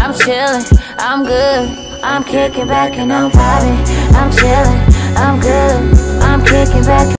I'm chillin', I'm good. I'm kicking back and I'm vibing. I'm chillin', I'm good. I'm kicking back.